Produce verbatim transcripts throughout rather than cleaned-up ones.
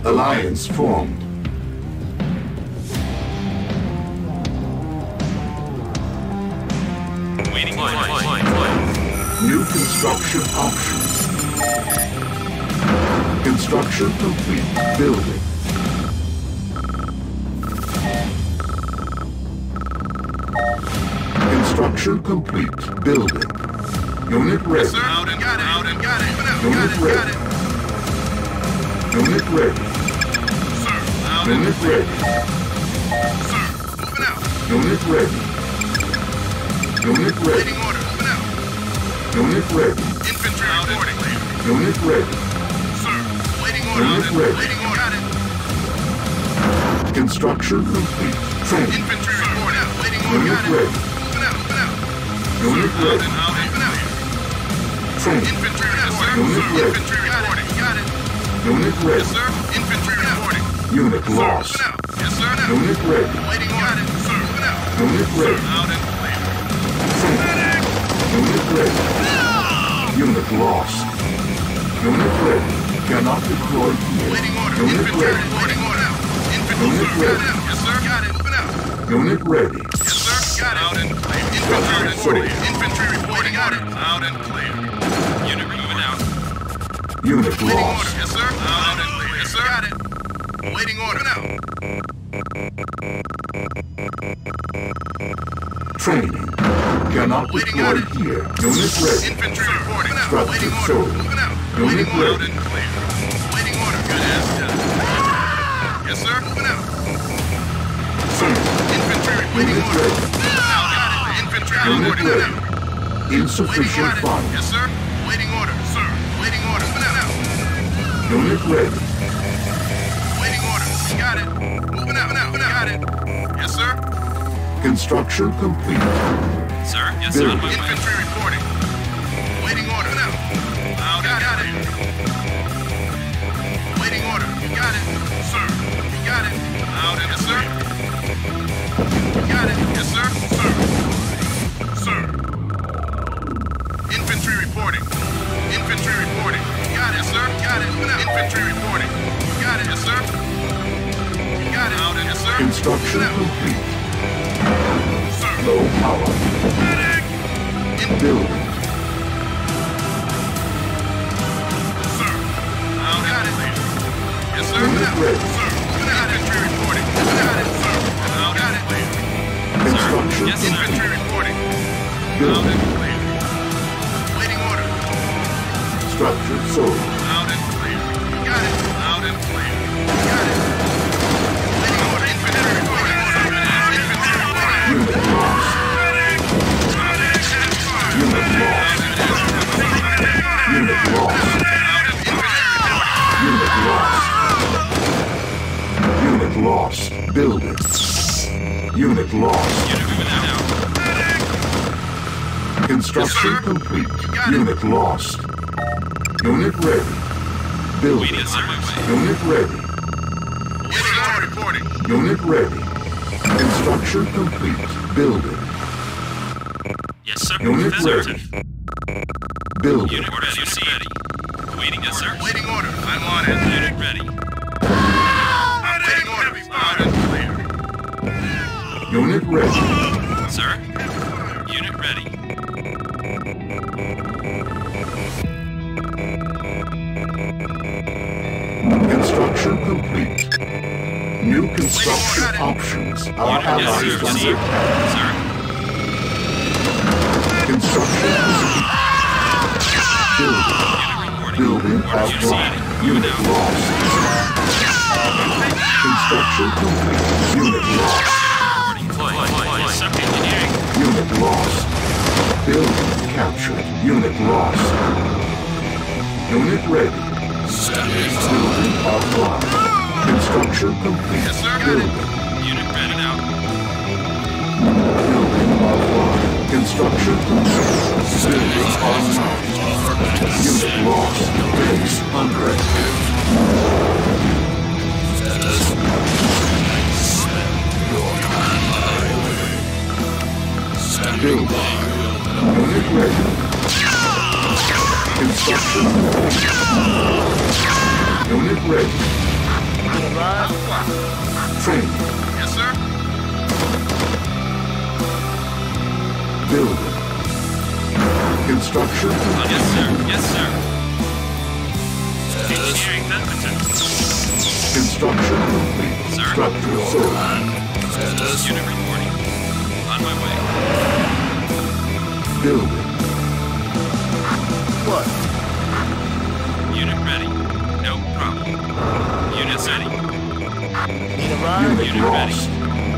Alliance formed. Waiting flight, flight, flight, flight. New construction options. Construction complete. Building. Construction complete. Building. Unit ready. Yes, sir. Out and got it. Out and got it. Out, Unit got it. ready. Got it. Unit ready. Sir. Out and Unit ready. Sir. Moving out. Unit ready. Unit ready. Waiting order. Moving out. Unit ready. Infantry out reporting. Unit ready. Sir. Waiting order. Unit Out and ready. waiting order. Got it. Construction complete. Training. Infantry reporting. Out. Waiting order. Unit Got it. ready. Moving out. Moving out. Unit Out ready. and out. Moving out. Training. Infantry reporting. Unit Sir. ready. Infantry reporting. Got it. Unit Yes, ready. sir. Infantry reporting. Unit Sir. lost. Moving out. Yes, sir. Now. Unit ready. Waiting order. Got it. Sir. Moving out. Unit ready. Out and clear. Training. Unit ready. Unit lost. Unit ready. Cannot deploy here. Waiting order. Unit Infantry ready. waiting order now. Infantry, Unit sir. ready. Got it. Yes, sir. Got it. Moving out. Unit ready. Yes, sir. Got it. Out and clear. Infantry reporting. Infantry reporting. Got it. Out and clear. Unit moving out. Unit Waiting order. lost. Yes, sir. Out and clear. Yes, sir. Got it. Waiting order now. Training. Cannot Waiting deploy order. here. Unit ready. Infantry reporting. Now. Structure Waiting order. sold. Moving out. Unit Waiting order. Out ready. and clear. Waiting order. Good as done. Yes, sir. Moving out. Training. Infantry waiting Unit order. ready. Now got it. Infantry Unit reporting. ready. Now. Waiting Insufficient order. funds. Yes, sir. Waiting order, sir. Waiting order. Moving out. Unit ready. Waiting order. Got it. Moving out. Moving out. Got it. Yes, sir. Construction complete. Sir? Yes, sir, sir. on my way. Infantry reporting. Waiting order. Now. Now got, got it. Waiting order. You got it, sir. You got it. Out and yes, sir. You got it. Yes, sir. Sir. Sir. Infantry reporting. Infantry reporting. You got it, sir. You got it. Infantry reporting. You got it, yes, sir. You got it. Out and yes, sir. Construction complete. Sir. Low power. Medic. In Building. Sir. Out got it. Yes, sir. Unit ready. Sir. Got it. Infantry reporting. Got it, sir. Out got it. Construction Yes, sir. Infantry complete. reporting. Out Building. and clear. Waiting order. Structure sold. Out and clear. Got it. Out and clear. Got it. Waiting order. Infantry reporting. Infantry reporting. Unit lost. Unit lost. Unit lost. Unit lost. Unit lost. Building. Unit lost. Unit moving out now. Construction Yes, sir. complete. Got it. Unit lost. Unit ready. Building. Waiting, sir. My way. Unit ready. Waiting order reporting. Unit ready. Construction complete. Building. Yes, sir. Unit Affirmative. Building. Unit ready. Unit ready. Waiting, yes, sir. Waiting order. I'm on it. Unit ready. Waiting order. Out and clear. Unit ready. Sir? Unit ready. Construction complete. New construction options. Our Unit, yes, allies sir. under Received. attack. Sir? Construction complete. Building. Unit reporting. Building Orders offline. received. Unit Moving out. lost. Construction complete. Unit lost. Reporting. Flight. Flight. Flight. Yes, sir. Engineering. Unit lost. Building captured. Unit lost. Unit ready. Building offline. Construction complete. Yes, sir. Got it. Building. Unit ready now. Building offline. Construction complete. Building online. Unit lost. Base under attack. Building. Unit ready. Construction complete. Unit ready. Training. Yes, sir. Building. Construction. Yes, sir. Yes, sir. Engineering Edmonton. Construction complete. Sir? Structure sold. Unit reporting. On my way. Building. What? Unit ready. No problem. Unit ready. Need a ride? Unit Unit ready. lost.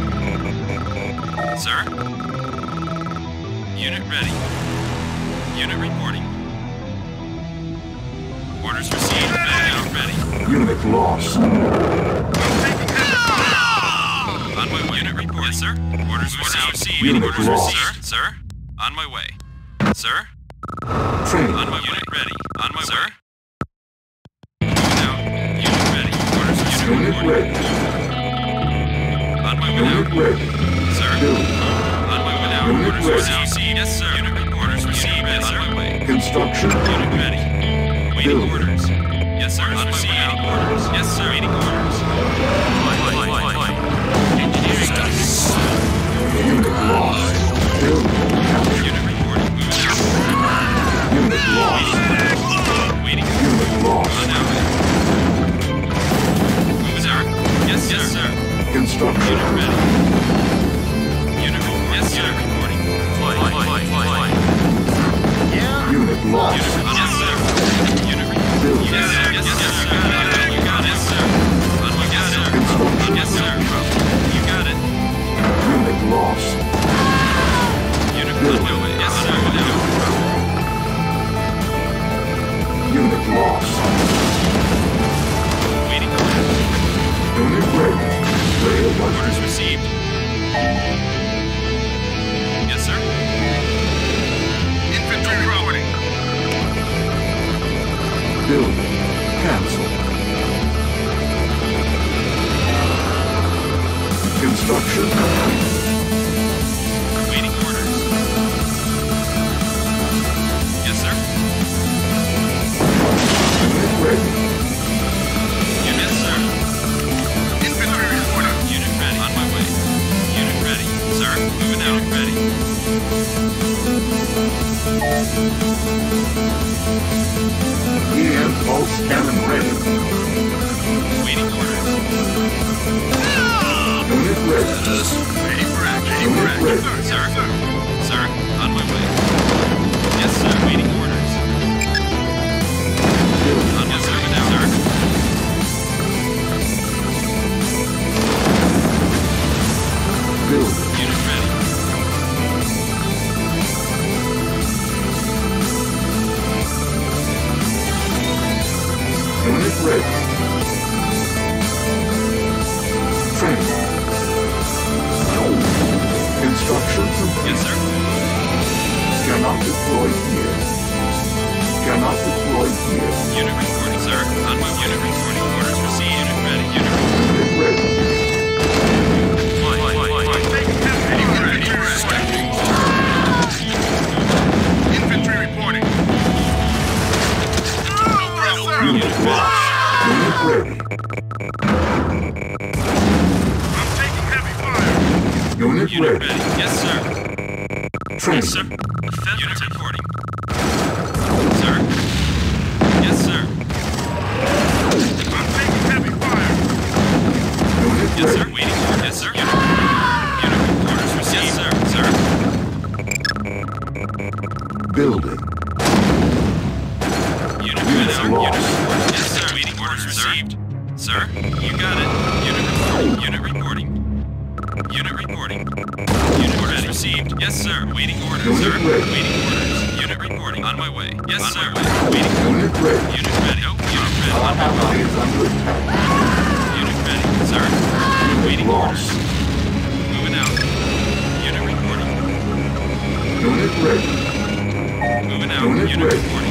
Sir? Unit ready. Unit reporting. Orders received. Ready out ready. Unit lost. On my way. Unit report. Yes, sir. Orders received. Unit Orders lost. received. Sir? Sir? On my way. Sir? Training. On my unit ready. On my way. Now, unit ready. Orders received. Unit Reporting. ready. On my way Unit out. ready. Sir? Building. On my way out. Unit Orders ready. received. Yes, sir. Unit reporters received. Yes, sir. On my way. Construction. Unit ready. Waiting Building. orders. Yes, sir. On my way out. Orders. Yes, sir. Waiting orders. Engineering. Unit lost. Building. Captured. Unit reporting. Moving out. Unit lost. Waiting. Unit lost. On our way. Moving out. Yes, yes, sir. Construction. Unit ready. Unit reporting. Yes, sir. Reporting. Flight. Flight. Flight. Flight. Yeah? Unit lost. Unit. Yes, sir. Unit reporting. Building. Yes, sir. Yes, yes, sir. You got it. You got it. Yes, sir. On my yes, sir. Construction. Yes, sir. You got it. Unit lost. Unit on my way. Yes, sir. Unit lost. Waiting orders. Unit ready. Rail one. Orders received. Yes, sir. Infantry reporting. Building. Cancel. Construction complete. Waiting orders. Yes, sir. Unit ready. Yes, sir. Infantry reporting. Unit ready. On my way. Unit ready. Sir, moving out. Ready. E M pulse cannon ready. Waiting orders. Unit ready. Ready for action. Ready for Unit action. ready. Sir. Sir, on my way. Yes, sir. Waiting orders. Building. On my way. Now, sir. Building. Unit ready. Unit ready. Training. Construction complete. Yes, sir. Cannot deploy here. Cannot deploy here. Unit reporting, sir. On my unit reporting. Orders received. Unit ready. Unit ready. Unit ready. Flight. Flight. Flight. Ready for action. Infantry reporting. No problem. Unit lost. Unit ready. I'm taking heavy fire. Unit Unit ready. ready. Yes, sir. Training. Yes, sir. Unit reporting. Sir. Yes, sir. I'm taking heavy fire. Unit Yes, sir. ready. Waiting order. Yes, sir. Unit. Unit orders received. Yes, sir. Sir. Building. Unit Units ready. Unit lost. reporting. Yes, sir. Waiting orders received. Sir, you got it. Unit reporting. Unit reporting. Unit reporting. Unit orders received. Yes, sir. Waiting orders, Unit sir. ready. Waiting orders. Unit reporting. On my way. Yes, sir. Waiting Unit orders. ready. Unit ready. Nope. Unit ready. Our On my way. ally is under attack. Unit ready, sir. Unit Waiting orders. lost. Moving out. Unit reporting. Unit ready. Moving out. Unit Unit ready. reporting.